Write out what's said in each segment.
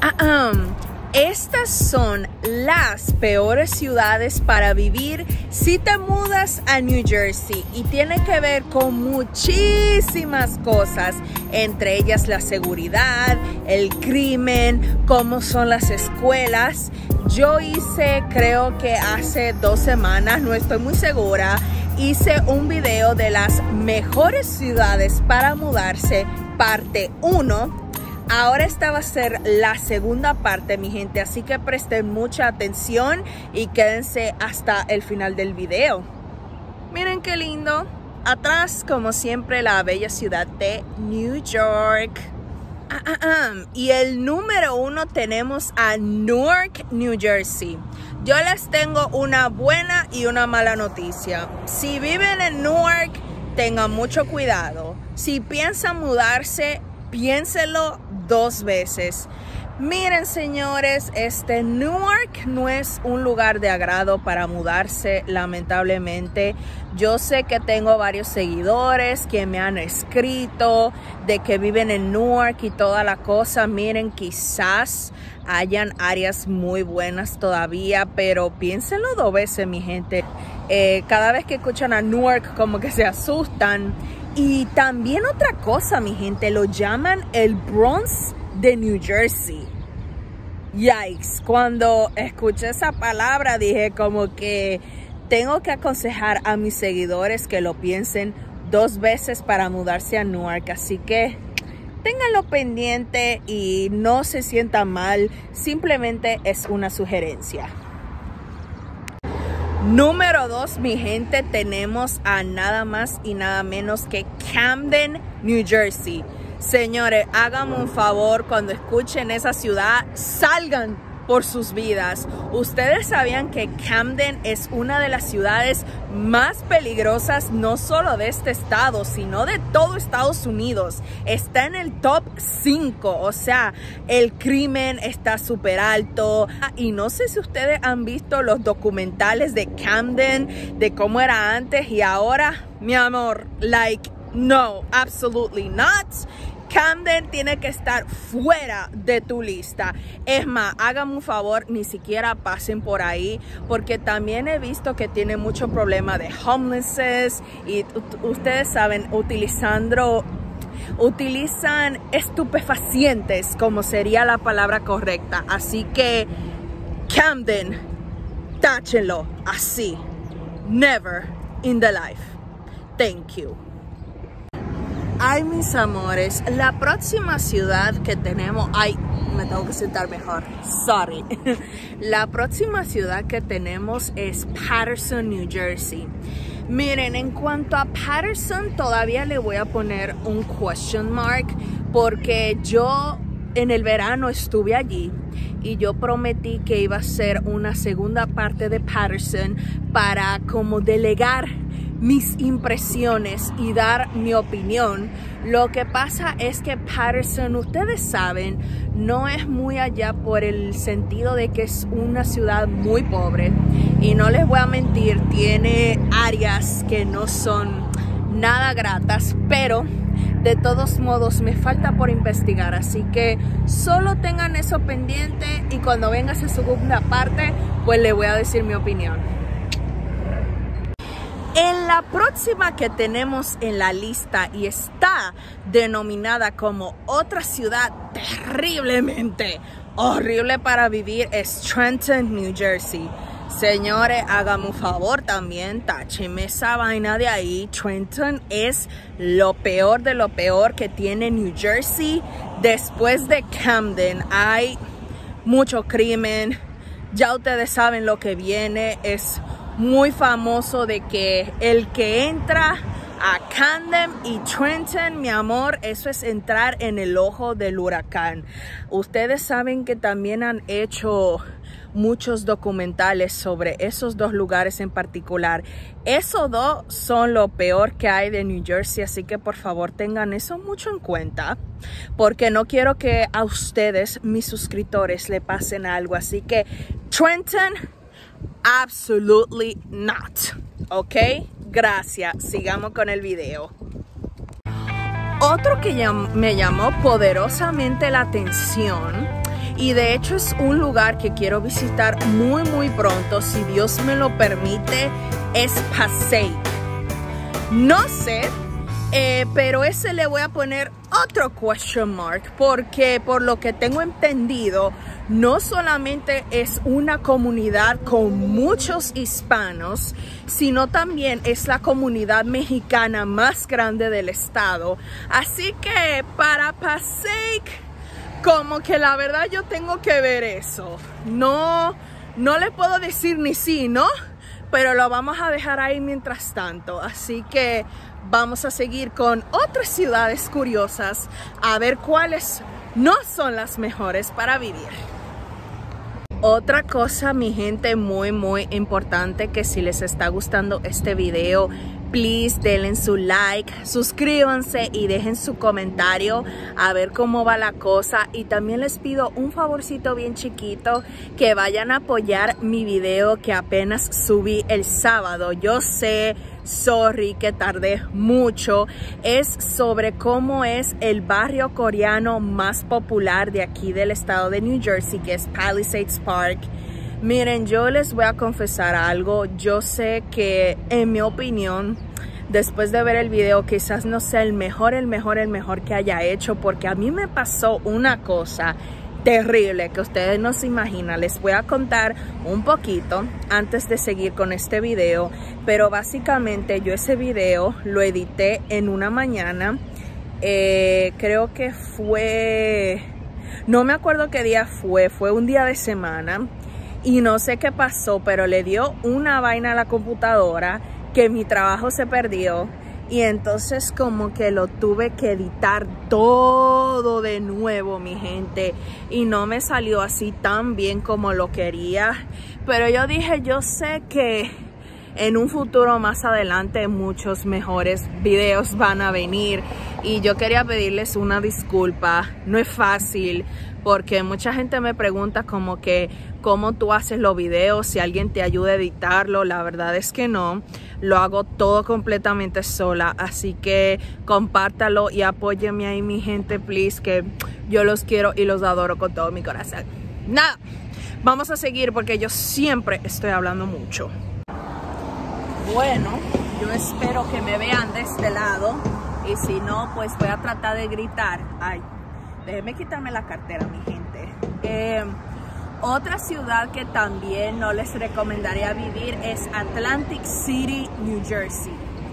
Estas son las peores ciudades para vivir si te mudas a New Jersey, y tiene que ver con muchísimas cosas, entre ellas la seguridad, el crimen, cómo son las escuelas. Yo hice, creo que hace 2 semanas, no estoy muy segura, hice un video de las mejores ciudades para mudarse, parte 1. Ahora esta va a ser la segunda parte, mi gente, así que presten mucha atención y quédense hasta el final del video. Miren qué lindo. Atrás, como siempre, la bella ciudad de New York. Y el número 1 tenemos a Newark, New Jersey. Yo les tengo una buena y una mala noticia. Si viven en Newark, tengan mucho cuidado. Si piensan mudarse, piénselo 2 veces. Miren, señores, Newark no es un lugar de agrado para mudarse, lamentablemente. Yo sé que tengo varios seguidores que me han escrito de que viven en Newark y toda la cosa. Miren, quizás hayan áreas muy buenas todavía, pero piénsenlo 2 veces, mi gente. Cada vez que escuchan a Newark, como que se asustan. Y también otra cosa, mi gente, lo llaman el Bronx de New Jersey. Yikes, cuando escuché esa palabra dije como que tengo que aconsejar a mis seguidores que lo piensen 2 veces para mudarse a Newark. Así que ténganlo pendiente y no se sientan mal, simplemente es una sugerencia. Número 2, mi gente, tenemos a nada más y nada menos que Camden, New Jersey. Señores, háganme un favor, cuando escuchen esa ciudad, salgan por sus vidas. Ustedes sabían que Camden es una de las ciudades más peligrosas, no solo de este estado, sino de todo Estados Unidos. Está en el top 5, o sea, el crimen está súper alto. Y no sé si ustedes han visto los documentales de Camden, de cómo era antes y ahora. Mi amor, like, no, absolutely not. Camden tiene que estar fuera de tu lista. Es más, háganme un favor, ni siquiera pasen por ahí, porque también he visto que tiene mucho problema de homelessness y ustedes saben, utilizan estupefacientes, como sería la palabra correcta. Así que Camden, táchenlo así. Never in the life. Thank you. Ay, mis amores, la próxima ciudad que tenemos... Ay, me tengo que sentar mejor. Sorry. La próxima ciudad que tenemos es Paterson, New Jersey. Miren, en cuanto a Paterson, todavía le voy a poner un question mark, porque yo en el verano estuve allí y yo prometí que iba a hacer una segunda parte de Paterson para como delegar mis impresiones y dar mi opinión. Lo que pasa es que Paterson, ustedes saben, no es muy allá por el sentido de que es una ciudad muy pobre, y no les voy a mentir, tiene áreas que no son nada gratas, pero de todos modos me falta por investigar, así que solo tengan eso pendiente y cuando venga esa segunda parte pues les voy a decir mi opinión. En la próxima que tenemos en la lista y está denominada como otra ciudad terriblemente horrible para vivir es Trenton, New Jersey. Señores, háganme un favor también, táchenme esa vaina de ahí. Trenton es lo peor de lo peor que tiene New Jersey. Después de Camden hay mucho crimen. Ya ustedes saben lo que viene. Es muy famoso de que el que entra a Camden y Trenton, mi amor, eso es entrar en el ojo del huracán. Ustedes saben que también han hecho muchos documentales sobre esos 2 lugares en particular. Esos 2 son lo peor que hay de New Jersey, así que por favor tengan eso mucho en cuenta, porque no quiero que a ustedes, mis suscriptores, le pasen algo. Así que Trenton, absolutely not. Ok, gracias. Sigamos con el video. Otro que me llamó poderosamente la atención y de hecho es un lugar que quiero visitar muy pronto, si Dios me lo permite, es Passaic. No sé, pero ese le voy a poner otro question mark, porque por lo que tengo entendido, no solamente es una comunidad con muchos hispanos, sino también es la comunidad mexicana más grande del estado. Así que para Passaic, como que la verdad yo tengo que ver eso. No les puedo decir ni sí, ¿no? Pero lo vamos a dejar ahí mientras tanto. Así que vamos a seguir con otras ciudades curiosas, a ver cuáles no son las mejores para vivir. Otra cosa, mi gente, muy importante, que si les está gustando este video, please denle su like, suscríbanse y dejen su comentario a ver cómo va la cosa. Y también les pido un favorcito bien chiquito, que vayan a apoyar mi video que apenas subí el sábado. Yo sé, sorry que tardé mucho. Es sobre cómo es el barrio coreano más popular de aquí del estado de New Jersey, que es Palisades Park. Miren, yo les voy a confesar algo. Yo sé que, en mi opinión, después de ver el video, quizás no sea el mejor que haya hecho, porque a mí me pasó una cosa terrible que ustedes no se imaginan. Les voy a contar un poquito antes de seguir con este video, pero básicamente yo ese video lo edité en una mañana. Creo que fue, no me acuerdo qué día fue un día de semana. Y no sé qué pasó, pero le dio una vaina a la computadora que mi trabajo se perdió. Y entonces como que lo tuve que editar todo de nuevo, mi gente. Y no me salió así tan bien como lo quería. Pero yo dije, yo sé que en un futuro más adelante muchos mejores videos van a venir. Y yo quería pedirles una disculpa. No es fácil, porque mucha gente me pregunta como que cómo tú haces los videos, si alguien te ayuda a editarlo. La verdad es que no, lo hago todo completamente sola. Así que compártalo y apóyenme ahí, mi gente, please, que yo los quiero y los adoro con todo mi corazón. Nada, vamos a seguir porque yo siempre estoy hablando mucho. Bueno, yo espero que me vean de este lado, y si no, pues voy a tratar de gritar. Ay, déjenme quitarme la cartera, mi gente. Otra ciudad que también no les recomendaría vivir es Atlantic City, New Jersey.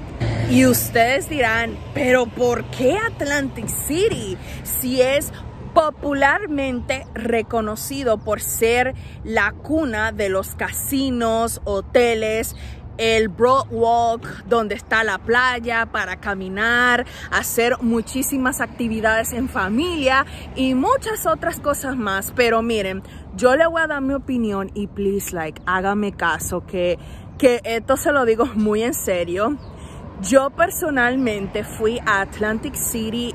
Y ustedes dirán, ¿pero por qué Atlantic City? Si es popularmente reconocido por ser la cuna de los casinos, hoteles, el Boardwalk, donde está la playa para caminar, hacer muchísimas actividades en familia y muchas otras cosas más. Pero miren, yo le voy a dar mi opinión y please, hágame caso, que esto se lo digo muy en serio. Yo personalmente fui a Atlantic City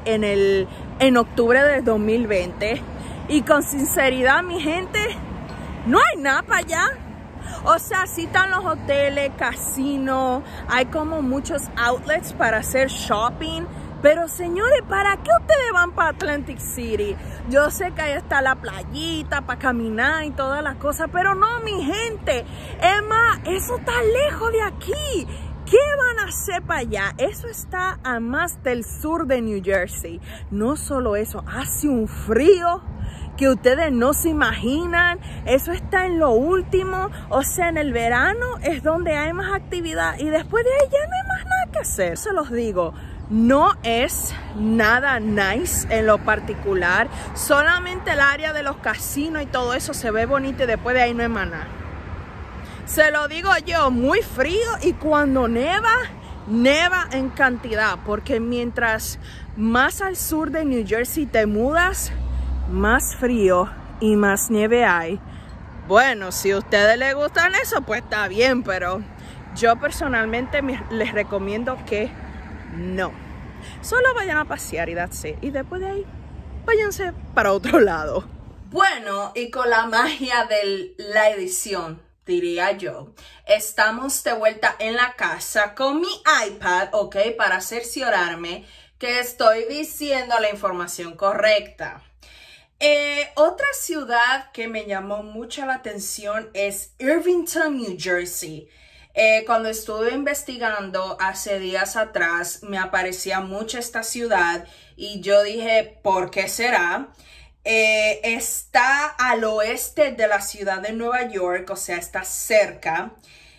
en octubre del 2020 y con sinceridad, mi gente, no hay nada para allá. O sea, sí están los hoteles, casinos, hay como muchos outlets para hacer shopping. Pero señores, ¿para qué ustedes van para Atlantic City? Yo sé que ahí está la playita para caminar y todas las cosas, pero no, mi gente. Emma, eso está lejos de aquí. ¿Qué van a hacer para allá? Eso está a más del sur de New Jersey. No solo eso, hace un frío que ustedes no se imaginan. Eso está en lo último. O sea, en el verano es donde hay más actividad y después de ahí ya no hay más nada que hacer. Se los digo, no es nada nice en lo particular. Solamente el área de los casinos y todo eso se ve bonito y después de ahí no hay más nada. Se lo digo yo, muy frío, y cuando neva, neva en cantidad, porque mientras más al sur de New Jersey te mudas, más frío y más nieve hay. Bueno, si a ustedes les gustan eso, pues está bien, pero yo personalmente les recomiendo que no. Solo vayan a pasear y that's it. Y después de ahí, váyanse para otro lado. Bueno, y con la magia de la edición, diría yo, estamos de vuelta en la casa con mi iPad, ok, para cerciorarme que estoy diciendo la información correcta. Otra ciudad que me llamó mucho la atención es Irvington, New Jersey. Cuando estuve investigando hace días atrás, me aparecía mucho esta ciudad y yo dije, ¿por qué será? Está al oeste de la ciudad de Nueva York, o sea, está cerca.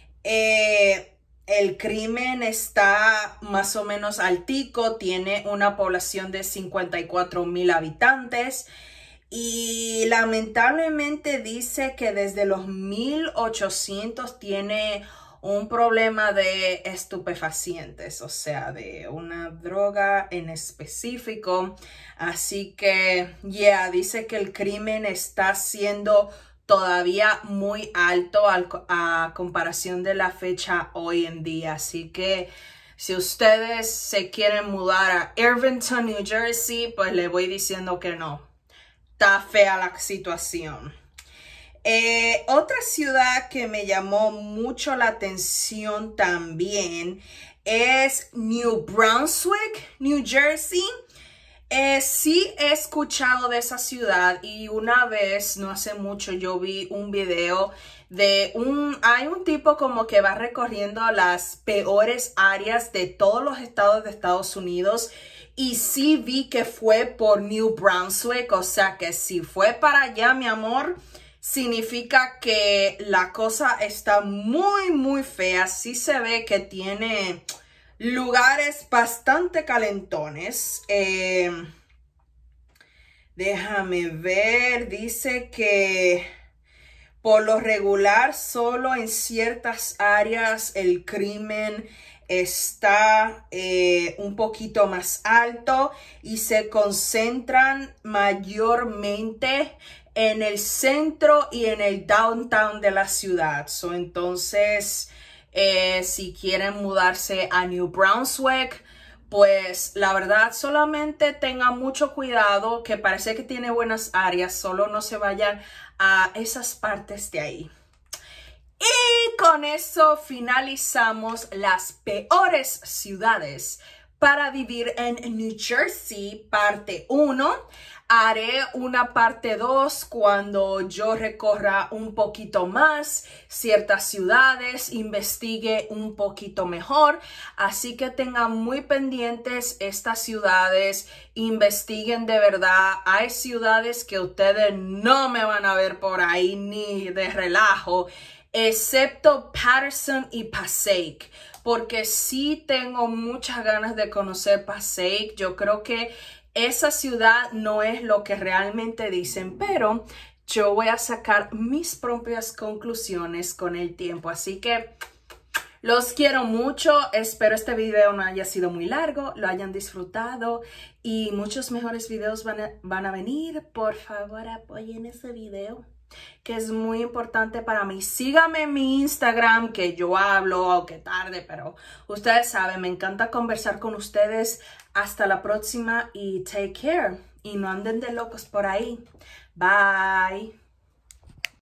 El crimen está más o menos altico, tiene una población de 54,000 habitantes. Y lamentablemente dice que desde los 1800 tiene un problema de estupefacientes, o sea, de una droga en específico. Así que, dice que el crimen está siendo todavía muy alto a comparación de la fecha hoy en día. Así que si ustedes se quieren mudar a Irvington, New Jersey, pues le voy diciendo que no. Está fea la situación. Otra ciudad que me llamó mucho la atención también es New Brunswick, New Jersey. Sí he escuchado de esa ciudad y una vez, no hace mucho, yo vi un video de hay un tipo como que va recorriendo las peores áreas de todos los estados de Estados Unidos. Y sí vi que fue por New Brunswick, o sea que si fue para allá, mi amor, significa que la cosa está muy, muy fea. Sí se ve que tiene lugares bastante calentones. Déjame ver, dice que por lo regular solo en ciertas áreas el crimen está un poquito más alto y se concentran mayormente en el centro y en el downtown de la ciudad. Entonces, si quieren mudarse a New Brunswick, pues la verdad solamente tengan mucho cuidado, que parece que tiene buenas áreas, solo no se vayan a esas partes de ahí. Y con eso finalizamos las peores ciudades para vivir en New Jersey, parte 1. Haré una parte 2 cuando yo recorra un poquito más ciertas ciudades, investigue un poquito mejor. Así que tengan muy pendientes estas ciudades, investiguen de verdad. Hay ciudades que ustedes no me van a ver por ahí ni de relajo, excepto Paterson y Passaic, porque sí tengo muchas ganas de conocer Passaic. Yo creo que esa ciudad no es lo que realmente dicen, pero yo voy a sacar mis propias conclusiones con el tiempo. Así que los quiero mucho. Espero este video no haya sido muy largo, lo hayan disfrutado y muchos mejores videos van a venir. Por favor, apoyen ese video, que es muy importante para mí. Síganme en mi Instagram, que yo hablo, aunque tarde, pero ustedes saben, me encanta conversar con ustedes. Hasta la próxima y take care. Y no anden de locos por ahí. Bye.